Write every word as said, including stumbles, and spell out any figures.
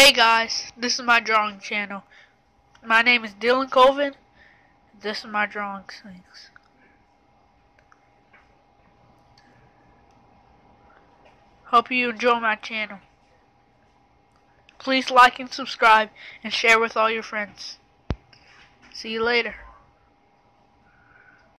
Hey guys, this is my drawing channel. My name is Dylan Colvin. This is my drawing things. Hope you enjoy my channel. Please like and subscribe and share with all your friends. See you later.